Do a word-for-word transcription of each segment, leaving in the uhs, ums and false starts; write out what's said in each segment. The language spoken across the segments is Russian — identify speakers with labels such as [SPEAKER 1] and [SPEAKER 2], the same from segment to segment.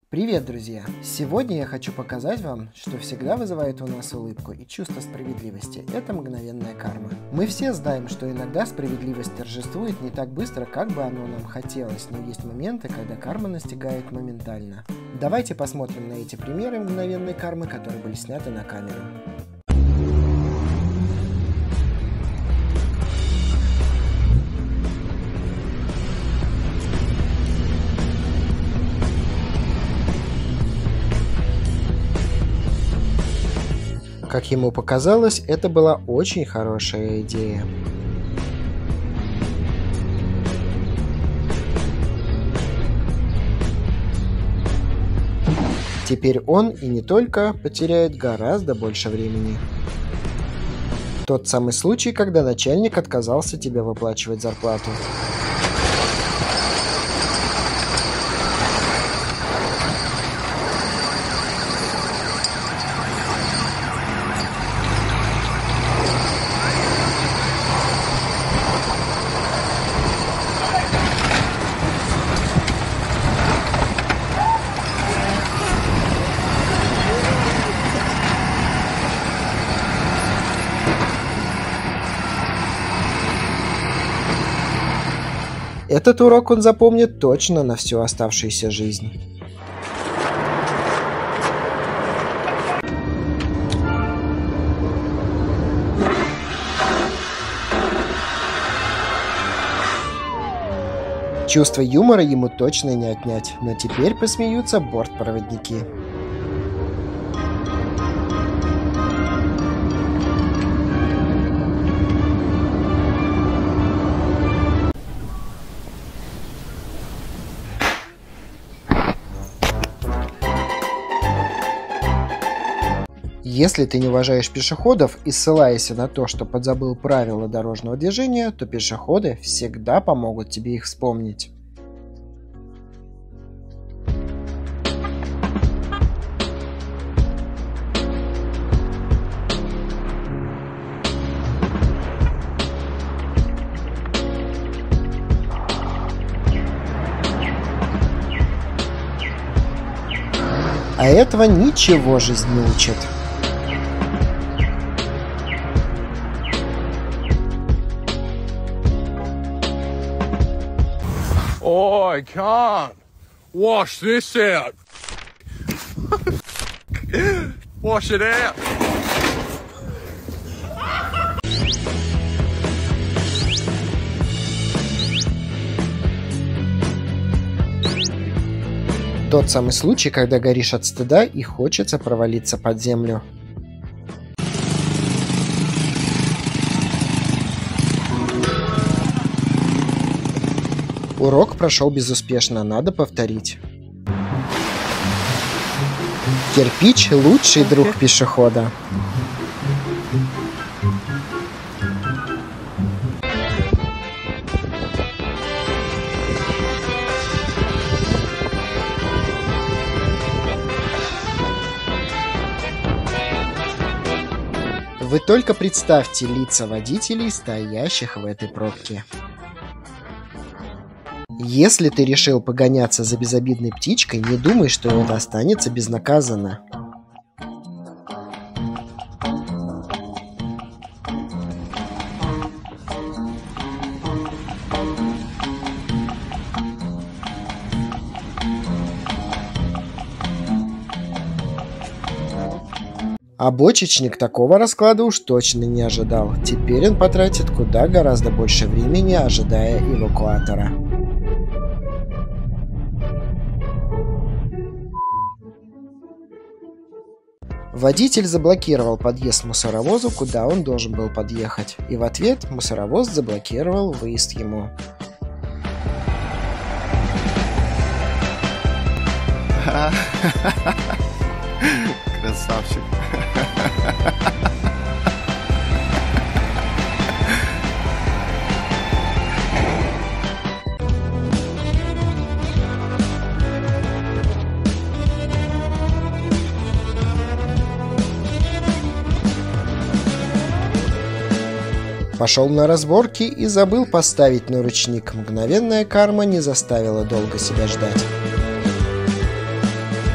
[SPEAKER 1] Привет, друзья! Сегодня я хочу показать вам, что всегда вызывает у нас улыбку и чувство справедливости. Это мгновенная карма. Мы все знаем, что иногда справедливость торжествует не так быстро, как бы оно нам хотелось, но есть моменты, когда карма настигает моментально. Давайте посмотрим на эти примеры мгновенной кармы, которые были сняты на камеру. Как ему показалось, это была очень хорошая идея. Теперь он и не только потеряет гораздо больше времени. Тот самый случай, когда начальник отказался тебе выплачивать зарплату. Этот урок он запомнит точно на всю оставшуюся жизнь. Чувство юмора ему точно не отнять, но теперь посмеются бортпроводники. Если ты не уважаешь пешеходов и ссылаешься на то, что подзабыл правила дорожного движения, то пешеходы всегда помогут тебе их вспомнить. А этого ничего жизнь не учит.
[SPEAKER 2] Oh, I can't. Wash this out. Wash it out.
[SPEAKER 1] Тот самый случай, когда горишь от стыда и хочется провалиться под землю. Урок прошел безуспешно, надо повторить. Кирпич – лучший друг пешехода. Вы только представьте лица водителей, стоящих в этой пробке. Если ты решил погоняться за безобидной птичкой, не думай, что это останется безнаказанно. А бочечник такого расклада уж точно не ожидал. Теперь он потратит куда гораздо больше времени, ожидая эвакуатора. Водитель заблокировал подъезд мусоровозу, куда он должен был подъехать. И в ответ мусоровоз заблокировал выезд ему.
[SPEAKER 3] Красавчик.
[SPEAKER 1] Пошел на разборки и забыл поставить на ручник. Мгновенная карма не заставила долго себя ждать.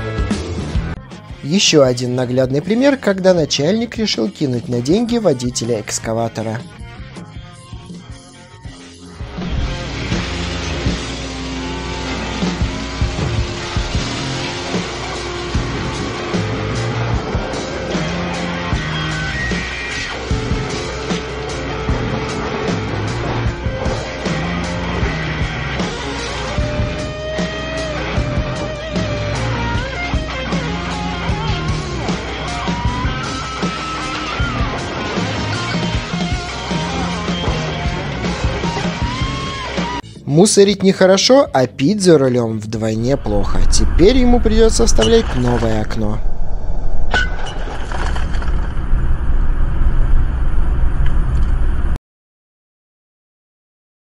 [SPEAKER 1] Еще один наглядный пример, когда начальник решил кинуть на деньги водителя экскаватора. Мусорить нехорошо, а пить за рулем вдвойне плохо. Теперь ему придется вставлять новое окно.